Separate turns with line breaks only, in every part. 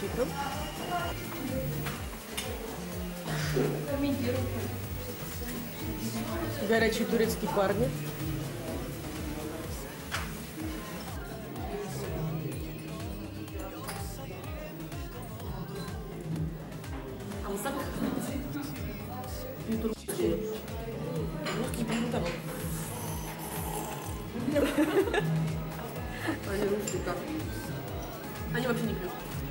аппетитно. Горячие турецкие парни. Не турецкие. Русские помидоры. Они русские как? Они вообще не пьют.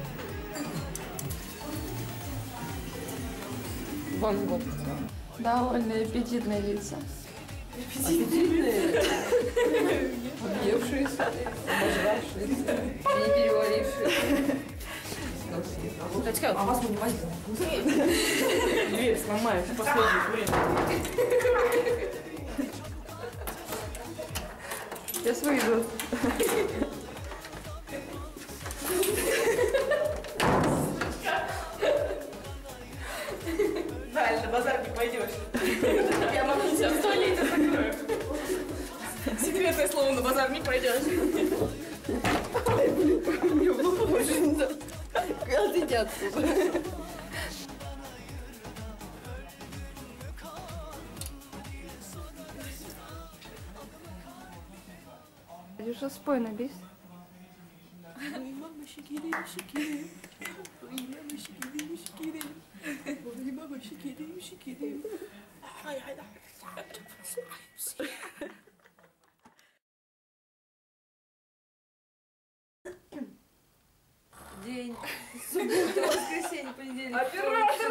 Ван Гог.
Довольно аппетитные лица.
Аппетитные? Объевшиеся, обожравшиеся, не переварившиеся. А вас мы не возьмем. Дверь сломаешь в последнее время.
Сейчас выйду.
Даль, на базар не пойдешь. Я могу тебя в туалете закрою. Секретное слово, на базар не пойдешь. Ай, блин, мне можно. Иди отсюда.
Ты что, спой на бис?
День. Суббота, воскресенье, понедельник.
Оператор!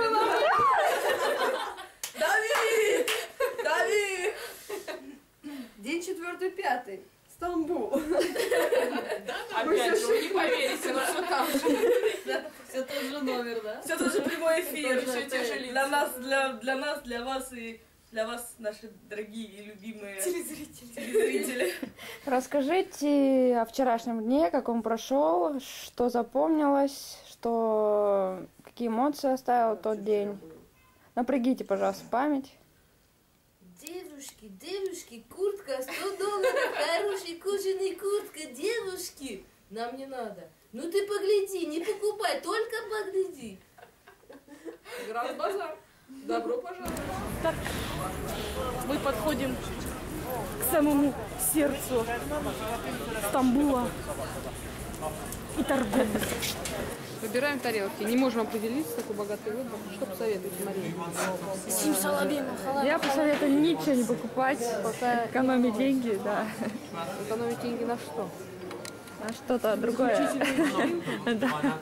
Дави! Дави!
День 4-5. Стамбул.
Опять же, вы не поверите, но все там же.
Все тот же номер, да?
Все тот же прямой эфир.
Все те же
Для нас, для вас и для вас, наши дорогие и любимые телезрители.
Расскажите о вчерашнем дне, как он прошел, что запомнилось, какие эмоции оставил тот день. Напрягите, пожалуйста, память.
Девушки, куртка, $100, хорошая кожаная куртка, девушки. Нам не надо. Ну ты погляди, не покупай, только погляди.
Гранд Базар. Добро пожаловать. Так, мы подходим к самому сердцу Стамбула и торговли. Выбираем тарелки. Не можем определиться, такой богатый выбор. Что посоветуете, Мария?
Я посоветую ничего не покупать, пока экономить деньги, да.
Экономить деньги на что?
На что-то другое. Да.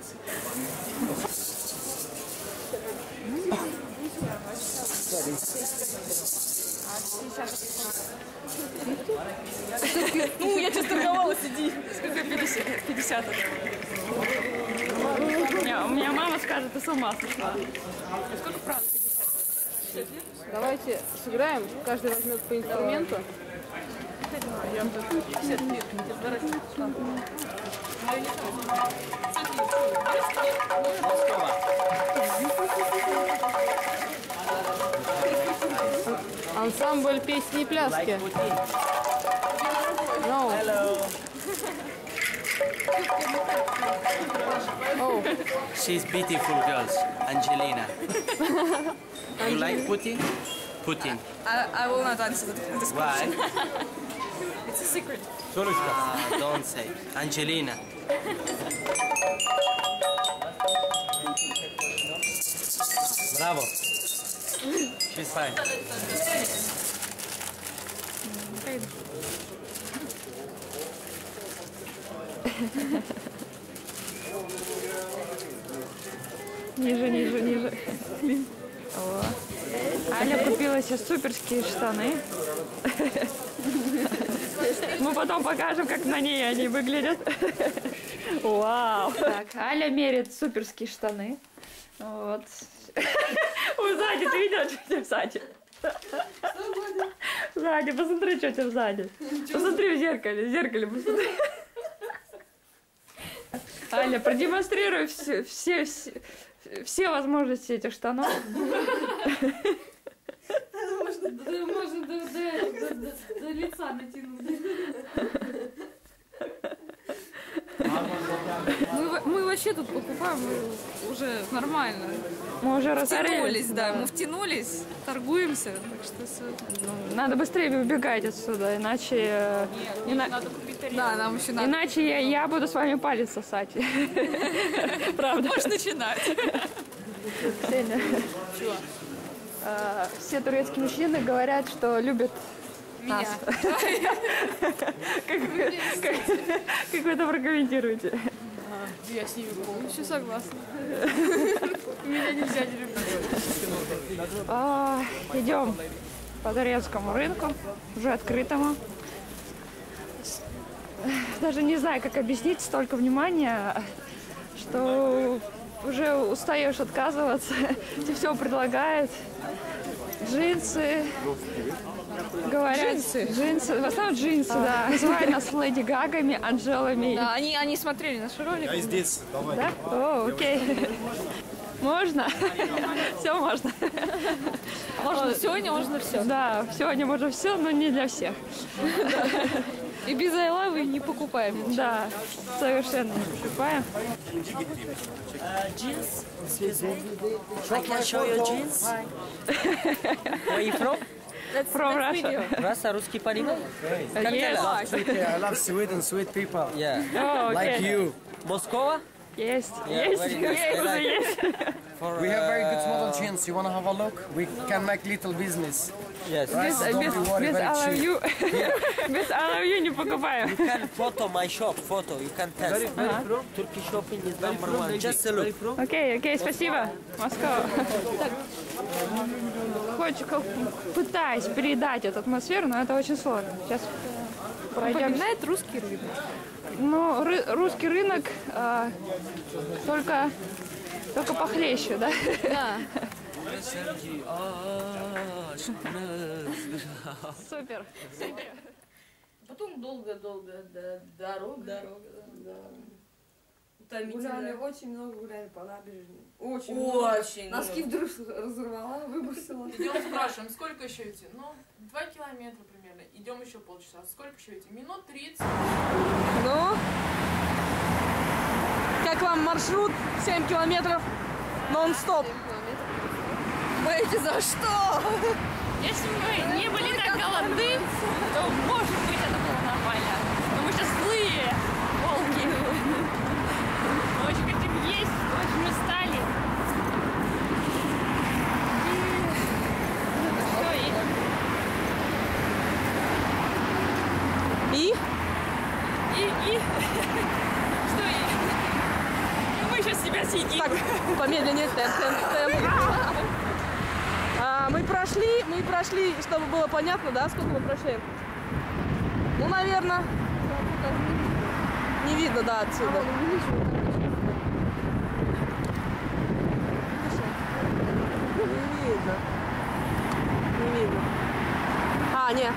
Ну, я сейчас торговалась, иди. Сколько 50?
У меня мама скажет, ты с ума сошла.
Сколько правда 50? Давайте сыграем, каждый возьмет по инструменту. Я 50 лет, ансамбль песни и пляски. No. Oh.
She's beautiful girls, Angelina. You like Putin? Putin.
I will not answer this question.
Why?
It's a secret.
Don't say. Angelina. Bravo. She's fine.
Ниже. О. Аня купила себе суперские штаны. Мы потом покажем, как на ней они выглядят. Вау. Так, Аля мерит суперские штаны. Вот. Сзади, ты видела, что у тебя сзади? Сзади, посмотри, что у тебя сзади. Посмотри в зеркале, посмотри. Аля, продемонстрируй все возможности этих штанов.
Можно до лица натянуть.
Мы вообще тут покупаем уже нормально.
Мы уже
Втянулись,
разорились.
да, мы втянулись, торгуемся, так что все.
Надо быстрее убегать отсюда, иначе...
Надо купить тарелку. Да, нам еще надо.
Иначе я буду с вами палец сосать. Правда.
Можешь начинать.
Сеня. Все турецкие мужчины говорят, что любят
Меня.
нас. Как вы это прокомментируете?
Я с ними полностью согласна. Меня нельзя не любить.
Идем по турецкому рынку, уже открытому. Даже не знаю, как объяснить, столько внимания, что уже устаешь отказываться. Тебе все предлагают. Джинсы. Говорят, джинсы. В основном джинсы, да. Называют нас Леди Гагами, Анжелами.
Да, они смотрели наши ролики.
Я здесь, давай.
Да? О, окей. Можно? Все можно.
Можно сегодня, можно все.
Да, сегодня можно все, но не для всех.
И без айлавы не покупаем.
Да, совершенно не покупаем.
Jeans? I can show you jeans. Where you from?
From Russia.
Russia, русский понимаешь?
Yes.
I love Sweden, sweet people.
Yeah.
Oh,
Like
okay.
you.
Москва?
Есть,
Yeah,
есть,
very nice.
есть,
I like
есть.
For,
We have very good model jeans. You wanna have a look? We can make little business.
Yes.
Right? Don't be worried,
Без
very
I love
cheap.
you. Без I love you не покупаем.
You can photo my shop, photo. You can test. Turkish shopping is number one. Just a look.
Окей, окей, спасибо. Москва. Пытаюсь передать эту атмосферу, но это очень сложно. Сейчас пройдем.
Напоминает русский рынок.
Ну, русский рынок только похлеще, да?
Да.
Супер.
Потом долго-долго дорога.
Гуляли,
Утомительно.
очень много гуляли по набережной. Очень.
Очень.
Носки вдруг разорвала, выбросила.
Идем, спрашиваем, сколько еще идти? Ну, 2 километра примерно. Идем еще полчаса. Сколько еще идти? Минут 30.
Ну, как вам маршрут? 7 километров нон-стоп. Боите за что?
Если мы не были так голодны, то, может быть, это было нормально. Но мы сейчас злые волки. Мы очень хотим есть, очень устали.
И?
Что и? Мы сейчас себя съедим.
Так, помедленнее. Темп. Мы прошли, чтобы было понятно, да, сколько мы прошли? Ну, наверное. Не видно, да, отсюда. Не видно. А, не.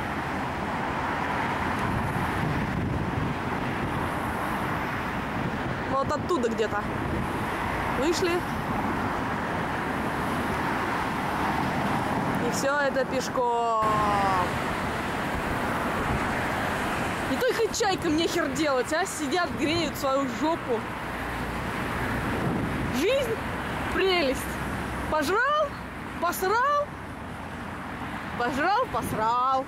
Вот оттуда где-то. Вышли. И все это пешком. Не только чайкам нехер делать, а сидят, греют свою жопу. Жизнь — прелесть. Пожрал, посрал. Пожрал, посрал.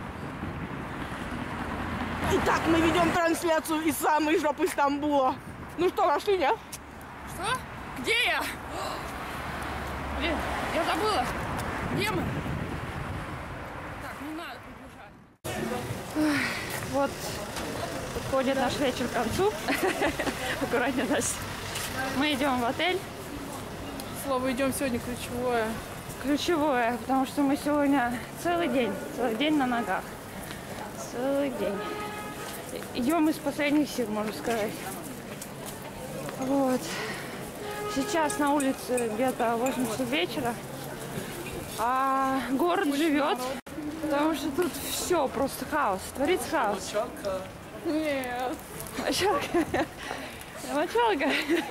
Итак, мы ведем трансляцию из самой жопы Стамбула. Ну что, нашли, нет?
Что? Где я? Блин, я забыла. Где мы? Так, не надо приближать. Вот, подходит наш вечер к концу. Аккуратнее, Настя. Мы идем в отель.
Слово идем сегодня ключевое.
Ключевое, потому что мы сегодня целый день на ногах. Целый день. Идем из последних сил, можно сказать. Вот. Сейчас на улице где-то 8 часов вечера. А город живет, потому что тут все просто хаос. Творится хаос.
Нет.
Мочалка. Мочалка.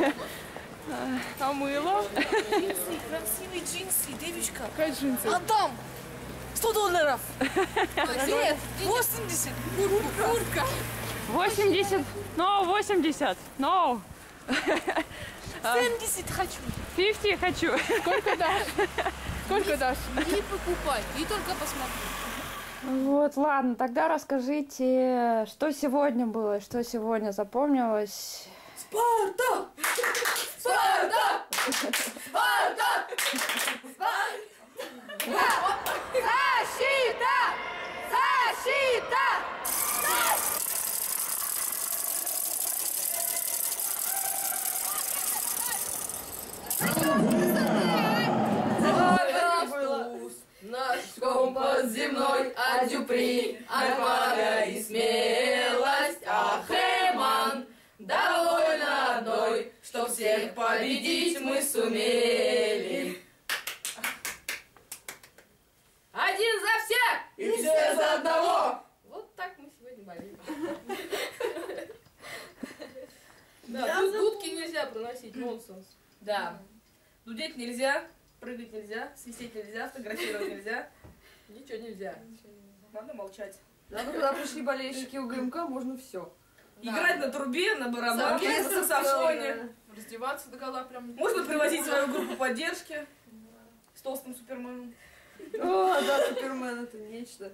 А мыло?
Красивые джинсы, девочка.
Какая джинсы?
Отдам! $100. Нет, 80. Куртка.
80. No, 80. No.
70 хочу.
50 хочу.
Сколько дашь? Сколько дашь?
Не покупай, и только посмотри.
Вот, ладно, тогда расскажите, что сегодня было, что сегодня запомнилось.
Спарта! Спарта! Спарта! Защита! Защита! Наш компас земной, а Дюпри, отвага и смелость, а Хэмон довольно одной, что всех победить мы сумели. Один за всех и все за одного. Вот так мы сегодня болели. Да, дудки нельзя проносить, нонсенс. Да. Дудеть нельзя, прыгать нельзя, свистеть нельзя, фотографировать нельзя. Ничего нельзя. Надо молчать.
Надо, когда пришли болельщики у ГМК, можно все.
Играть на трубе, на барабанах, на саксофоне.
Раздеваться догола прям.
Можно привозить свою группу поддержки с толстым Суперменом.
О, да, Супермен, это нечто.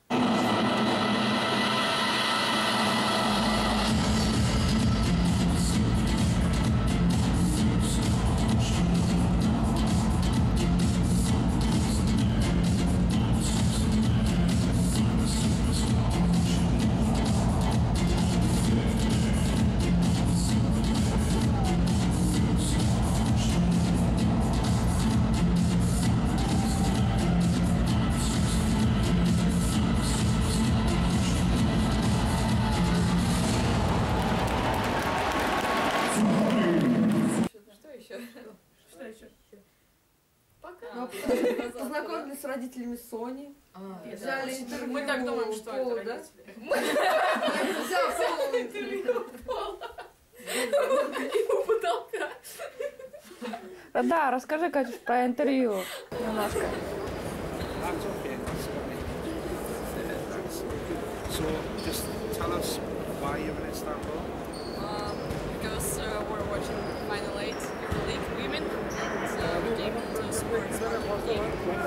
Что еще?
Ну, познакомились с родителями Сони. Взяли интервью.
Мы так думаем, что это
Пола, да?
родители.
Взял Полу интервью.
У потолка.
Да, расскажи, Катюш, про интервью немножко.
That's okay. So, just tell us why you're in Istanbul.
Because we're watching Final 8 League Women. So we came to support Spartak team.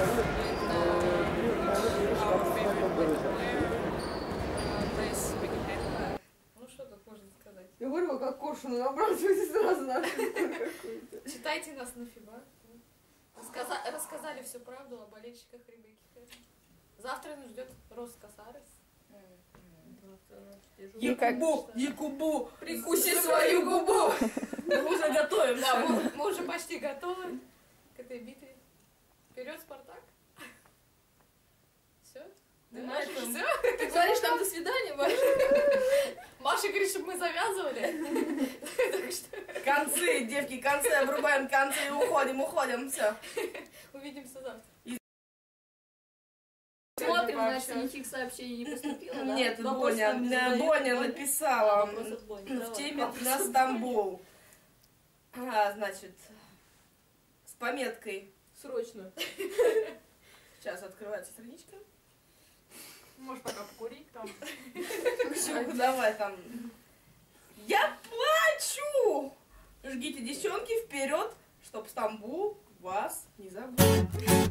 And our favorite player plays Wigan.
Ну что тут можно сказать?
Я говорю, как коршуну набрасывайте сразу на какую-то.
Читайте нас на ФИБА. Рассказали всю правду о болельщиках Ребекки Хэт. Завтра нас ждет Рос Касарес. Якубу, прикуси свою губу. Мы уже готовим. Да, мы уже почти готовы к этой битве. Вперед, Спартак. Все? Все? Ты говоришь нам до свидания, Маша? Маша говорит, чтобы мы завязывали. Концы, девки, концы, обрубаем концы и уходим, все. Увидимся завтра.
Смотрим, значит, никаких сообщений не поступило, да?
Нет, Боня написала в теме на Стамбул. Значит, с пометкой «Срочно». Сейчас открывается страничка.
Можешь пока покурить там.
Давай там. Я плачу! Жгите, девчонки, вперед, чтоб Стамбул вас не забыл.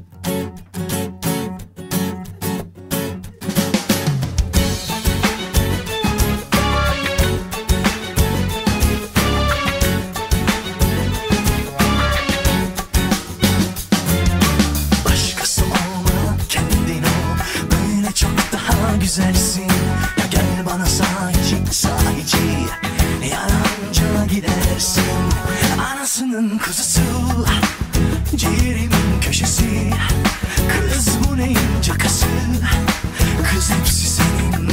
Güzelsin ya, gel bana sahici yalancına gidersin. Anasının kuzusu, ciğerimin köşesi. Kız bu neyin cakası, kız hepsi senin.